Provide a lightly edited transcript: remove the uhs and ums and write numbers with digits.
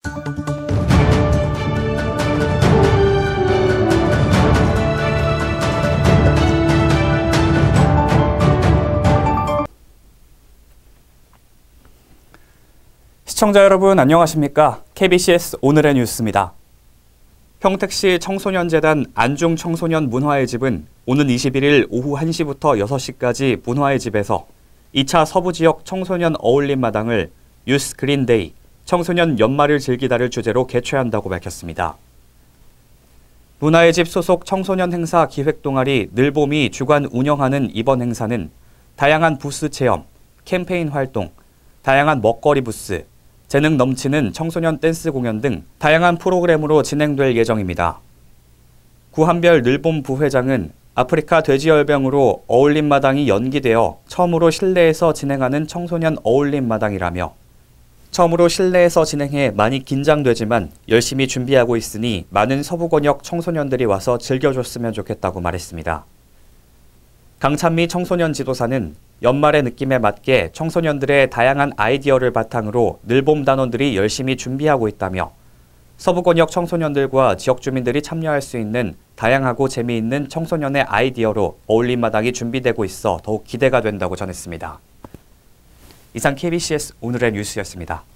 시청자 여러분 안녕하십니까? KBCS 오늘의 뉴스입니다. 평택시 청소년재단 안중청소년 문화의 집은 오는 21일 오후 1시부터 6시까지 문화의 집에서 2차 서부지역 청소년 어울림 마당을 유스 그린데이, 청소년 연말을 즐기다를 주제로 개최한다고 밝혔습니다. 문화의 집 소속 청소년 행사 기획동아리 늘봄이 주관 운영하는 이번 행사는 다양한 부스 체험, 캠페인 활동, 다양한 먹거리 부스, 재능 넘치는 청소년 댄스 공연 등 다양한 프로그램으로 진행될 예정입니다. 구한별 늘봄 부회장은 아프리카 돼지열병으로 어울림 마당이 연기되어 처음으로 실내에서 진행하는 청소년 어울림 마당이라며 처음으로 실내에서 진행해 많이 긴장되지만 열심히 준비하고 있으니 많은 서부권역 청소년들이 와서 즐겨줬으면 좋겠다고 말했습니다. 강찬미 청소년 지도사는 연말의 느낌에 맞게 청소년들의 다양한 아이디어를 바탕으로 늘봄 단원들이 열심히 준비하고 있다며 서부권역 청소년들과 지역 주민들이 참여할 수 있는 다양하고 재미있는 청소년의 아이디어로 어울림 마당이 준비되고 있어 더욱 기대가 된다고 전했습니다. 이상 KBCS 오늘의 뉴스였습니다.